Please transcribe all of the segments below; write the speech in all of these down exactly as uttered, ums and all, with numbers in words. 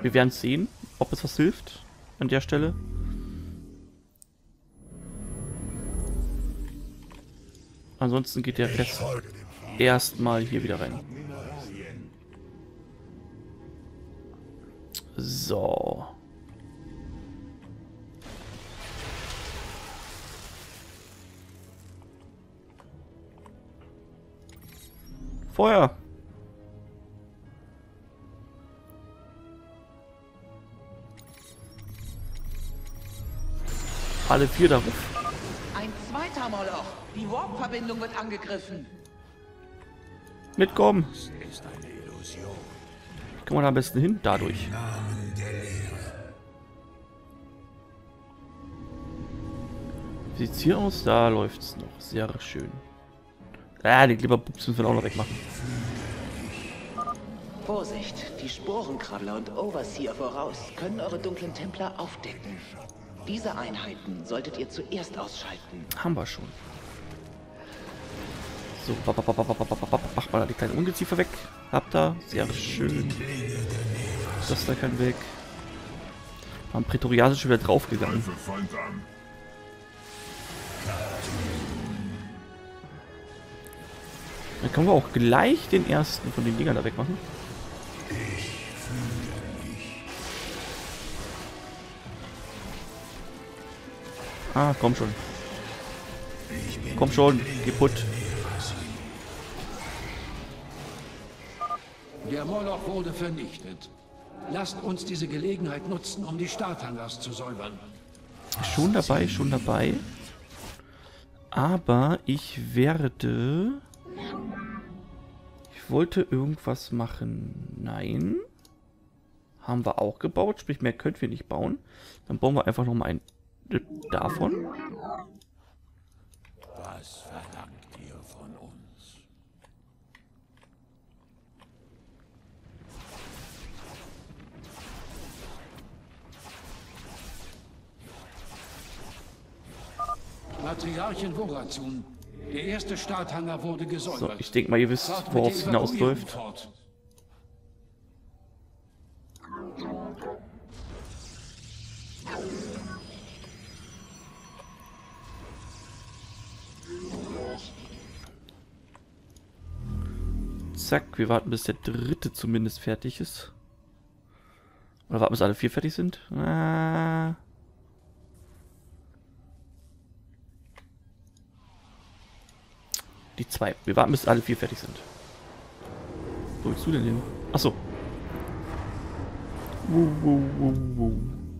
Wir werden sehen, ob es was hilft an der Stelle. Ansonsten geht der Rest erstmal hier wieder rein. So. Feuer. Alle vier darauf. Ein zweiter Moloch. Die Warp-Verbindung wird angegriffen. Mitkommen. Das ist eine Illusion. Wie kommen wir da am besten hin? Dadurch. Im Namen der Lehre. Wie sieht's hier aus? Da läuft's noch. Sehr schön. Ah, die Glibberbubs müssen wir auch noch wegmachen. Vorsicht, die Sporenkrabbler und Overseer voraus können eure dunklen Templer aufdecken. Diese Einheiten solltet ihr zuerst ausschalten. Haben wir schon. So, macht mal die kleinen Ungeziefer weg. Habt ihr. Sehr schön. Das da kann weg. Haben Prätorianer schon wieder draufgegangen. Dann können wir auch gleich den ersten von den Dingern da wegmachen. Ah, komm schon. Komm schon, geh putt. Der Moloch wurde vernichtet. Lasst uns diese Gelegenheit nutzen, um die Starthangars zu säubern. Schon dabei, schon dabei. Aber ich werde... Ich wollte irgendwas machen. Nein. Haben wir auch gebaut. Sprich, mehr können wir nicht bauen. Dann bauen wir einfach nochmal ein davon. Was verlangt ihr von uns? Matriarchin Vorazun. Der erste Starthanger wurde So, gesäubert. ich denke mal, ihr wisst, Fahrt mit worauf der es hinausläuft. Evakuierung fort. Zack, wir warten, bis der dritte zumindest fertig ist. Oder warten, bis alle vier fertig sind? Ah. Die zwei. Wir warten, bis alle vier fertig sind. Wo willst du denn hin? Achso. Wuh, wuh, wuh, wuh.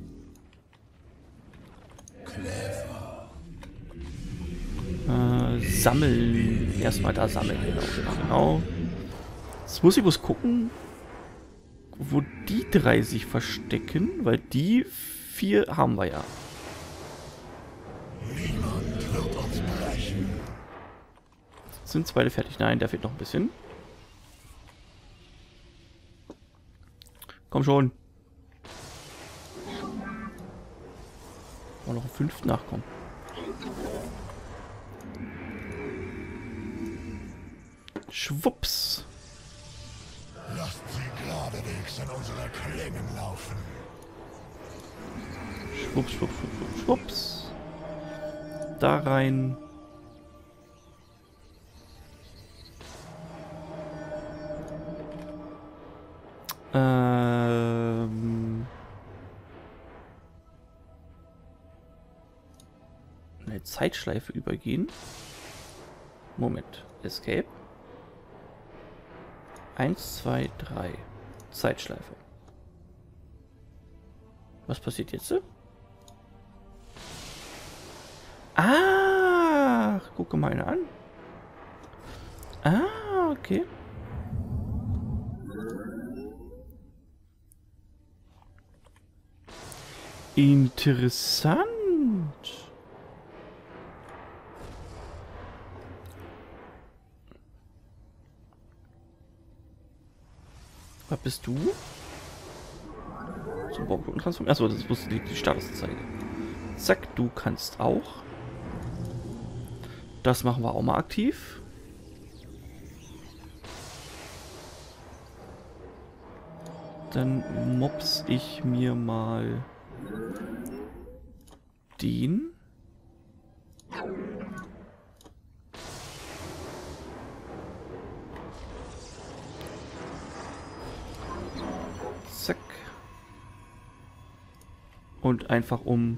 Äh, sammeln. Erstmal da sammeln. Genau, genau, genau. Jetzt muss ich bloß gucken, wo die drei sich verstecken, weil die vier haben wir ja. Niemand wird uns brechen. Sind zwei fertig? Nein, der fehlt noch ein bisschen. Komm schon. Mal noch ein fünften nachkommen. Schwupps. Lasst sie geradewegs an unsere Klingen laufen. Schwupps, schwupps, schwupps, schwupps. Da rein. Ähm. Eine Zeitschleife übergehen. Moment. Escape. Eins, zwei, drei. Zeitschleife. Was passiert jetzt? Ah, gucke mal eine an. Ah, okay. Interessant. Was bist du? Zum Baumkuchen transformieren. Achso, das wusste die, die Statusanzeige. Zack, du kannst auch. Das machen wir auch mal aktiv. Dann mops ich mir mal den. Zack. Und einfach um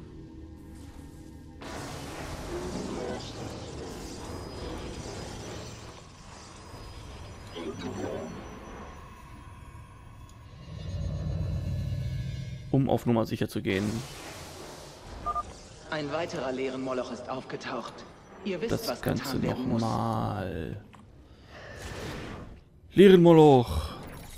um auf Nummer sicher zu gehen. Ein weiterer leeren Moloch ist aufgetaucht. Ihr wisst, Das was Ganze getan werden muss. nochmal. Leeren Moloch.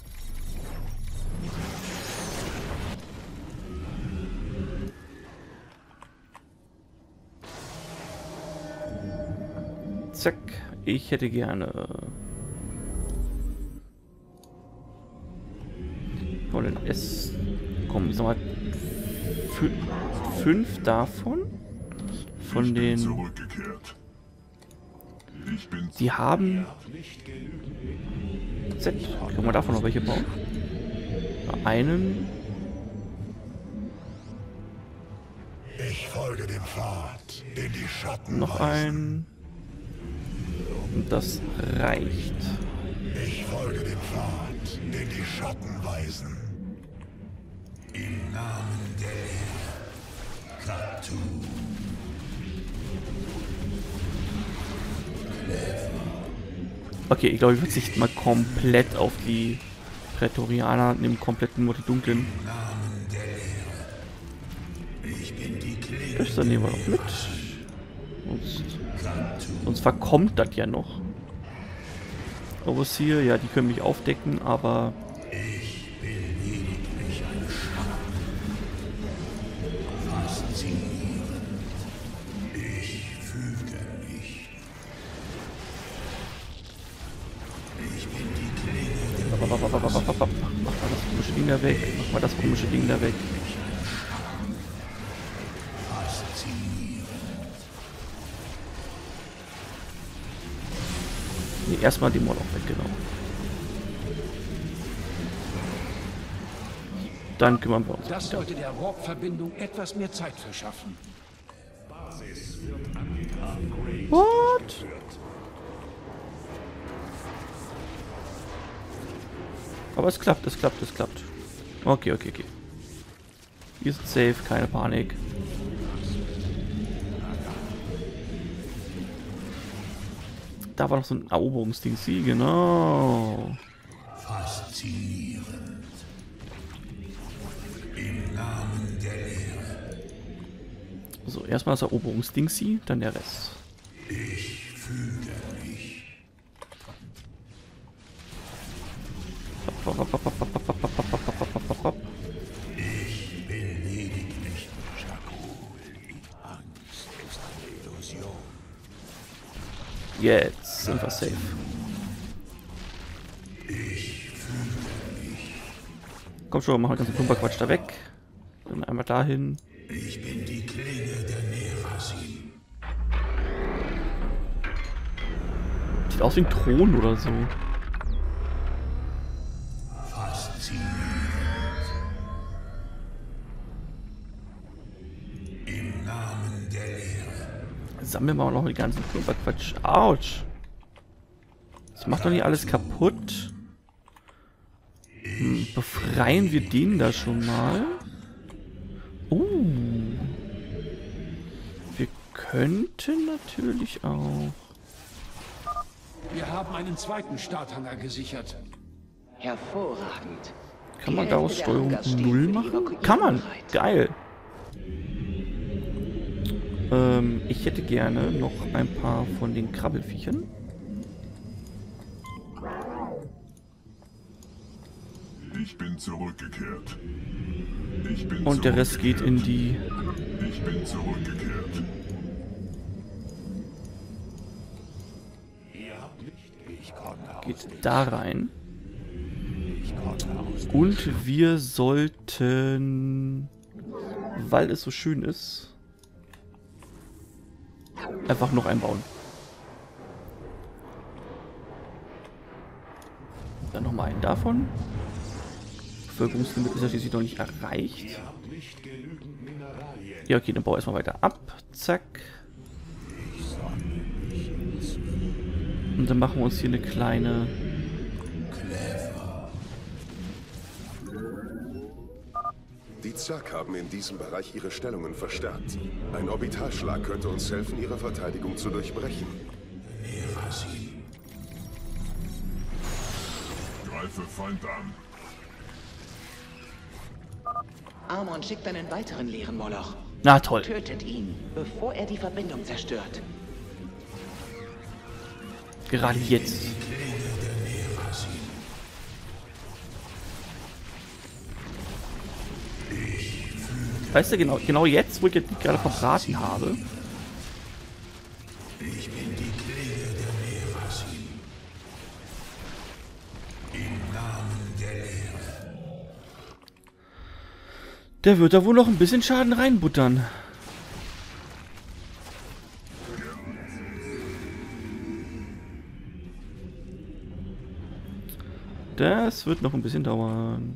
Zack. Ich hätte gerne wollen es kommen, sag mal, fü fünf davon von Ich bin den zurückgekehrt. Ich bin die haben Z. Kann man davon noch welche bauen? Einen. Ich folge dem Pfad, den die Schatten Noch weisen. ein. Und das reicht. Ich folge dem Pfad, den die Schatten weisen. Im Namen der Katu. Okay, ich glaube, ich verzichte mal komplett auf die Prätorianer, nehme komplett nur die dunklen. Das dann nehmen wir noch mit. Sonst, sonst verkommt das ja noch. Overseer, ja, die können mich aufdecken, aber mach mal das komische Ding da weg. Mach mal das komische Ding da weg. Nee, erstmal die Moloch weg, genau. Dann kümmern wir uns. Das sollte der Warp-Verbindung etwas mehr Zeit verschaffen. What? Aber es klappt, es klappt, es klappt. Okay, okay, okay. Wir sind safe, keine Panik. Da war noch so ein Eroberungsding, sie, genau. Faszinierend. Im Namen der Lehre. So, erstmal das Eroberungsding, sie, dann der Rest. Ich füge mich. Ich bin lediglich Jakul. Die Angst ist eine Illusion. Jetzt sind wir safe. Komm schon, machen wir den ganzen Klumperquatsch da weg. Dann einmal dahin. Ich bin die Klinge der Nerasim. Sieht aus wie ein Thron oder so. Faszinierend. Im Namen der Lehre. Sammeln wir mal noch die ganzen Klumperquatsch. Autsch. Das macht doch nicht alles kaputt. Hm, befreien wir den da schon mal. Uh. Wir könnten natürlich auch. Wir haben einen zweiten Starthangar gesichert. Hervorragend. Kann man Die daraus Hälfte der Steuerung Hangars steht null für die machen? Evakuierung Kann man. bereit. Geil. Ähm, ich hätte gerne noch ein paar von den Krabbelfiechern. Ich bin zurückgekehrt. Ich bin Und der Rest geht in die... Ich bin zurückgekehrt. geht da rein. Und wir sollten, weil es so schön ist, einfach noch einbauen. Dann nochmal einen davon. Bevölkerungslimit ist ja schließlich noch nicht erreicht. Ja, okay, dann bauen wir erstmal weiter ab. Zack. Und dann machen wir uns hier eine kleine... Die Zerg haben in diesem Bereich ihre Stellungen verstärkt. Ein Orbitalschlag könnte uns helfen, ihre Verteidigung zu durchbrechen. Greife Feind an. Amon schickt einen weiteren leeren Moloch. Na toll. Tötet ihn, bevor er die Verbindung zerstört. Gerade jetzt. Weißt du, genau, genau jetzt, wo ich jetzt gerade verbraten habe. Ich bin die Klinge der Merasin. Im Namen der Lehre. Der wird da wohl noch ein bisschen Schaden reinbuttern. Das wird noch ein bisschen dauern.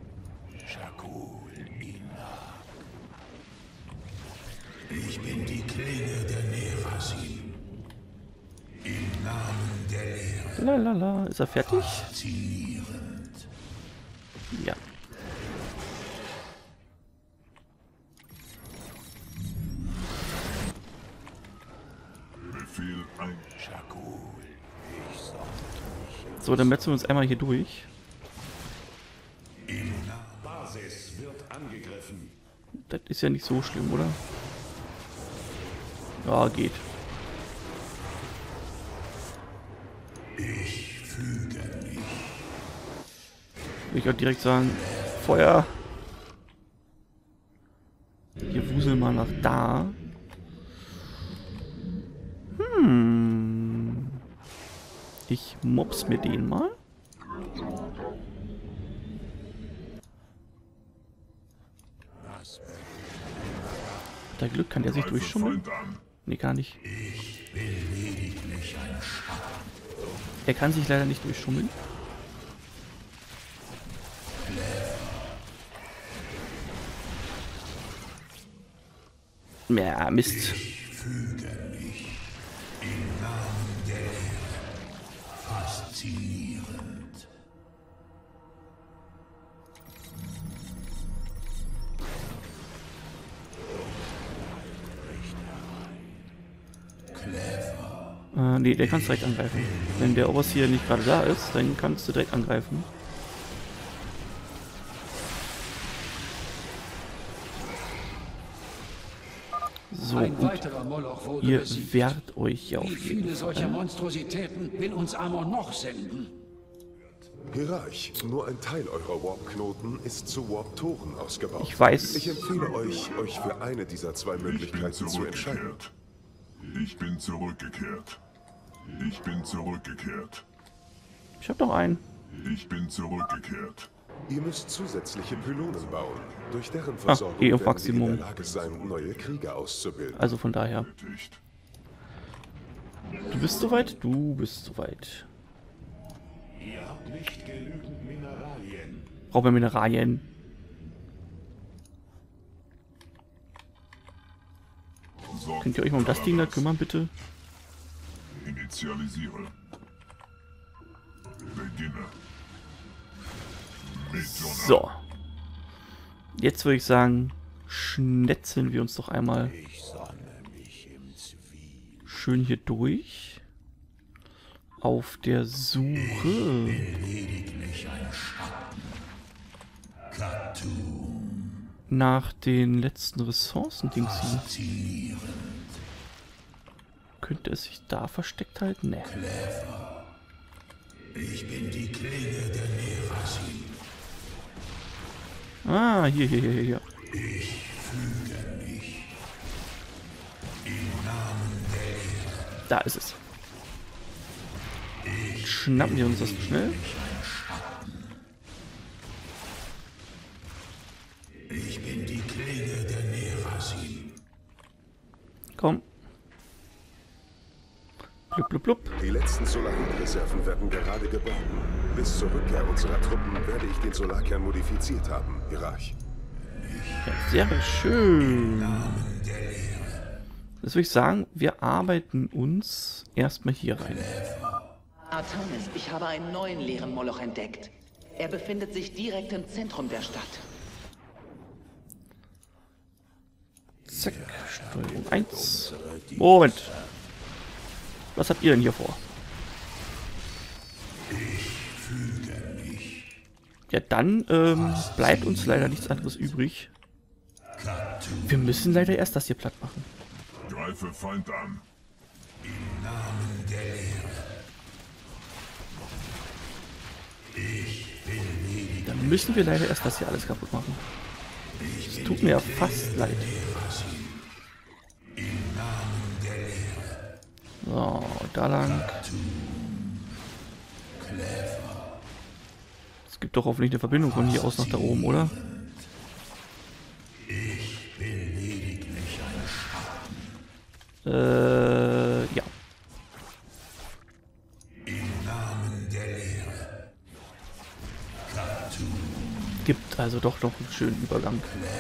Ich bin die Klinge der Merasin. Im Namen der Lehre. Lalala, ist er fertig? Faszinierend. Ja. Befehl ein. Shakul. So, dann metzen wir uns einmal hier durch. Basis wird angegriffen. Das ist ja nicht so schlimm, oder? Ja, geht. Ich füge mich. Will ich auch direkt sagen, Feuer. Wir wuseln mal nach da. Hm. Ich mops mir den mal. Hat der Glück, kann der sich durchschummeln? Nee, gar nicht. Er kann sich leider nicht durchschummeln. Ja, Mist. Faszinierend. Äh, nee, der kannst direkt angreifen. Wenn der Overseer nicht gerade da ist, dann kannst du direkt angreifen. So, Ein und weiterer Moloch wurde ihr besiegt. wehrt euch ja Wie auf viele jeden solcher Fall. Monstrositäten will uns Amon noch senden? Hierarch, nur ein Teil eurer Warp-Knoten ist zu Warp-Toren ausgebaut. Ich weiß. Ich empfehle euch, euch für eine dieser zwei Möglichkeiten zu entscheiden. Ich bin zurückgekehrt. Ich bin zurückgekehrt. Ich hab noch einen. Ich bin zurückgekehrt. Ihr müsst zusätzliche Pylonen bauen, durch deren Versorgung eh auf werden wir in Maximum. der Lage sein, neue Krieger auszubilden. Also von daher. Dicht. Du bist soweit? Du bist soweit. Ihr habt nicht genügend Mineralien. Brauchen wir Mineralien. Sorgt Könnt ihr euch mal um das Ding da kümmern, bitte? Initialisiere. Beginne. Metona. So. Jetzt würde ich sagen, schnetzeln wir uns doch einmal Ich sonne mich im Zwiel. schön hier durch. Auf der Suche Lediglich ein Schatten. Khatum. nach den letzten Ressourcen-Dings. Faszinierend. Könnte es sich da versteckt halten? Ne. Ich bin die Klinge der Merasin. Ah, hier, hier, hier, hier. Ich füge mich. Im Namen der Lehre. Da ist es. Schnappen wir uns das schnell. Ich bin die Klinge der Merasin. Komm. Blub, blub, blub. Die letzten Solarit-Reserven werden gerade geborgen. Bis zur Rückkehr unserer Truppen werde ich den Solarkern modifiziert haben, Hierarch. Ja, sehr schön. Das würde ich sagen, wir arbeiten uns erstmal hier rein. Artanis, ich habe einen neuen leeren Moloch entdeckt. Er befindet sich direkt im Zentrum der Stadt. Zack, Steuerung eins. Moment. Was habt ihr denn hier vor? Ja, dann ähm, bleibt uns leider nichts anderes übrig. Wir müssen leider erst das hier platt machen. Greife Feind an. Im Namen der Lehre. Ich bin ledig. Dann müssen wir leider erst das hier alles kaputt machen. Es tut mir ja fast leid. Im Namen der Lehre. So, da lang. Es gibt doch hoffentlich eine Verbindung von hier aus nach da oben, oder? Ich bin lediglich ein Schatten. Äh, ja. Im Namen der Lehre. Gibt also doch noch einen schönen Übergang.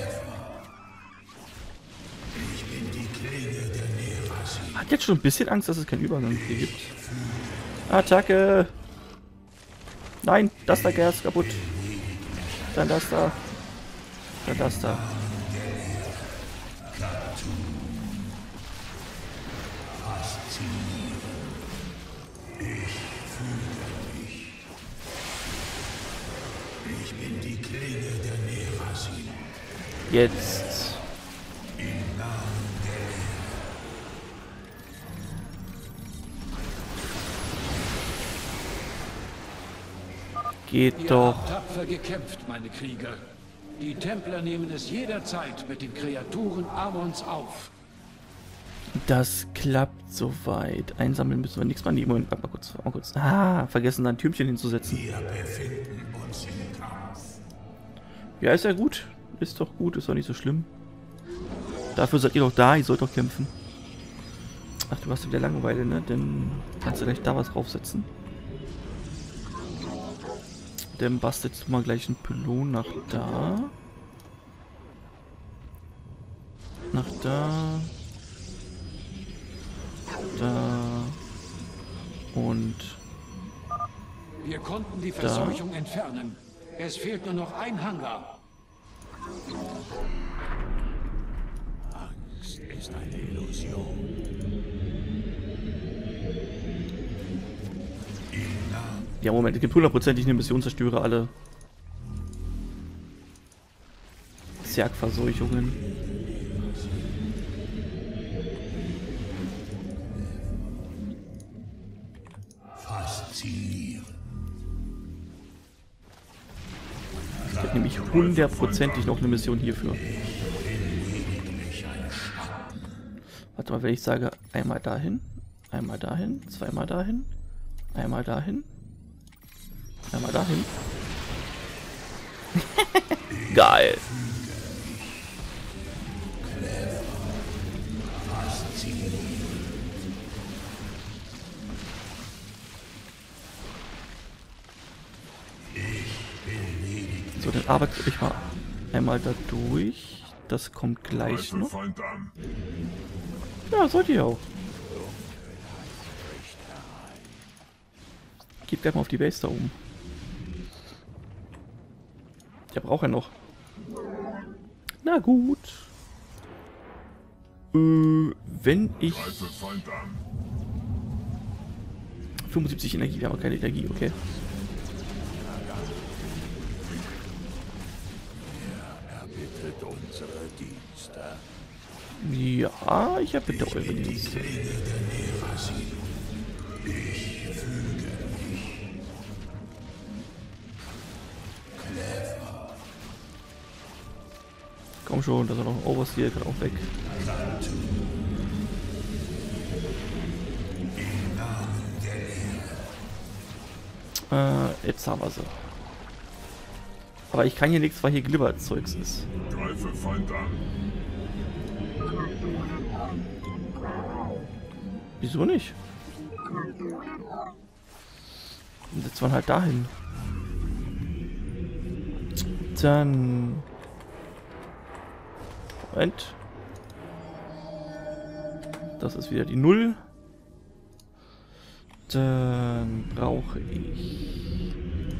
Ich bin die Klinge der Neresin. Hat jetzt schon ein bisschen Angst, dass es keinen Übergang hier gibt. Attacke! Nein, das da ist kaputt. Dann das da. Dann das da. Ich bin die Klinge der Neresin. Jetzt. Im Namen der Geht Ihr doch. habt tapfer gekämpft, meine Krieger. Die Templer nehmen es jederzeit mit den Kreaturen Amons auf. Das klappt soweit. Einsammeln müssen wir nichts machen. Nee, Moment, warte mal kurz, warte mal kurz. Ah, vergessen da ein Türmchen hinzusetzen. Wir befinden uns im Kampf. Ja, ist ja gut. Ist doch gut, ist doch nicht so schlimm. Dafür seid ihr doch da, ihr sollt doch kämpfen. Ach, du hast wieder Langeweile, ne? Dann kannst du gleich da was draufsetzen. Dann bastelst du mal gleich einen Pylon nach da. Nach da. Da. Und Wir konnten die Verseuchung entfernen. Es fehlt nur noch ein Hangar. Angst ist eine Illusion. Im Namen ja, Moment, es gibt hundertprozentig eine Mission, zerstöre alle Zergverseuchungen. faszinieren. Es gibt nämlich hundertprozentig noch eine Mission hierfür. Warte mal, wenn ich sage, einmal dahin, einmal dahin, zweimal dahin, einmal dahin, einmal dahin. Geil. So, dann arbeitet euch mal einmal da durch. Das kommt gleich Greife noch. Feind an. Ja, sollt ihr auch. Geht gleich mal auf die Base da oben. Der braucht er noch. Na gut. Äh, wenn ich... Greife Feind an. fünfundsiebzig Energie, wir haben keine Energie, okay. Erbittet unsere Dienste. Ja, ich erbitte eure Dienste. Komm schon, da ist noch ein Overseer, kann auch weg. Äh, jetzt haben wir sie. Aber ich kann hier nichts, weil hier Glibberzeugs ist. Greife Feind an. Wieso nicht? Dann setzt man halt dahin. Dann... Moment. Das ist wieder die Null. Dann brauche ich...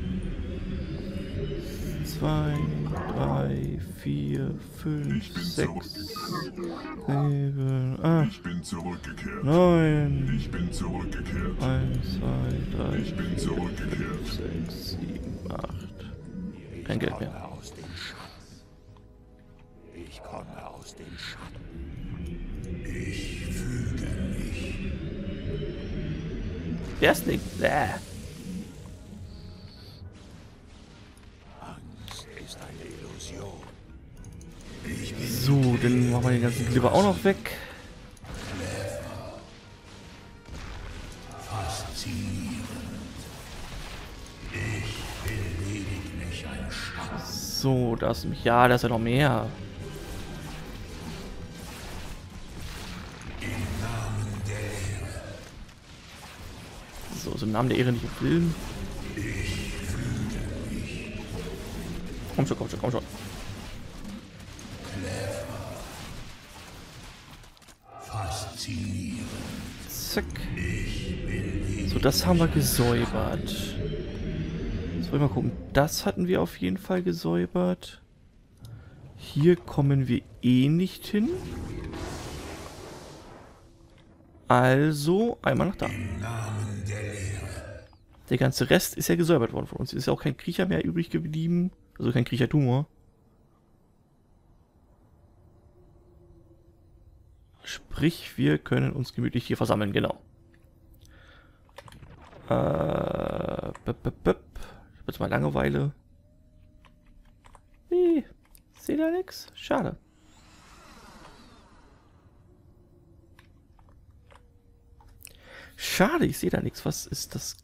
zwei, drei, vier, fünf, sechs, sieben, acht, Ich bin zurückgekehrt. neun, Ich bin zurückgekehrt. eins, zwei, drei, Ich bin zurückgekehrt. sechs, sieben, acht. Kein Geld mehr. Aus dem Schatten. Ich komme aus dem Schatten. Ich füge mich. Der ist nicht. Äh. Angst ist eine Illusion. So, dann machen wir den ganzen Glibber auch noch weg. Faszinierend. Ich bin lediglich ein Schatten. So, da ist mich. Ja, da ist ja noch mehr. Im Namen der Ehre. So, so im Namen der Ehre nicht im Film. Komm schon, komm schon, komm schon. Faszinierend. Zack. So, das haben wir gesäubert. Jetzt wollen wir mal gucken. Das hatten wir auf jeden Fall gesäubert. Hier kommen wir eh nicht hin. Also, einmal nach da. Im Namen der Lehre. Der ganze Rest ist ja gesäubert worden von uns. Ist ja auch kein Kriecher mehr übrig geblieben. Also kein Kriechertumor. Sprich, wir können uns gemütlich hier versammeln, genau. Äh, bip, bip, bip. Ich hab jetzt mal Langeweile. Wie? Seht ihr nix? Schade. Schade, ich sehe da nichts. Was ist das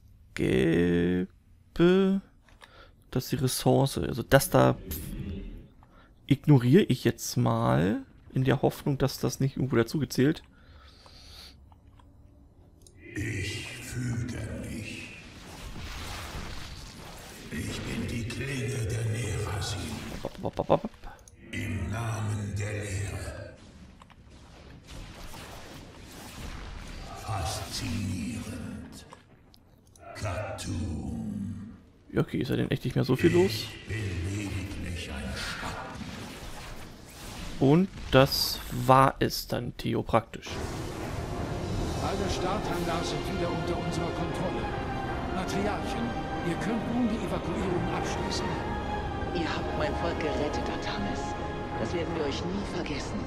Gelbe? Das ist die Ressource. Also das da ignoriere ich jetzt mal. In der Hoffnung, dass das nicht irgendwo dazugezählt. Ich füge mich. Ich bin die Klinge der Nerasin. Im Namen der Lehre. Faszinierend. Khatum. Ja, okay, ist ja denn echt nicht mehr so viel los. Ich bin lediglich ein Schatten. Und das war es dann, Theo, praktisch. Alle Starthangars sind wieder unter unserer Kontrolle. Patriarchen, ihr könnt nun die Evakuierung abschließen. Ihr habt mein Volk gerettet, Artanis. Das werden wir euch nie vergessen.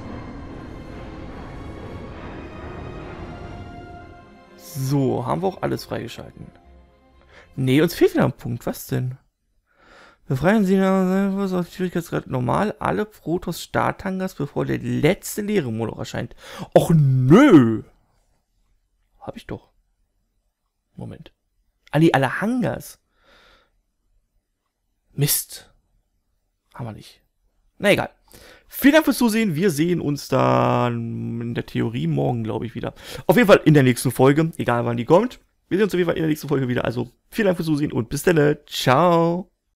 So, haben wir auch alles freigeschalten. Nee, uns fehlt wieder ein Punkt. Was denn? Befreien Sie auf Schwierigkeitsgrad normal alle Protoss-Starthangars, bevor der letzte leere Moloch erscheint. Och nö! Hab ich doch. Moment. Ah nee, alle Hangars. Mist. Haben wir nicht. Na egal. Vielen Dank fürs Zusehen. Wir sehen uns dann in der Theorie morgen, glaube ich, wieder. Auf jeden Fall in der nächsten Folge. Egal wann die kommt. Wir sehen uns auf jeden Fall in der nächsten Folge wieder. Also vielen Dank fürs Zusehen und bis dann. Ciao.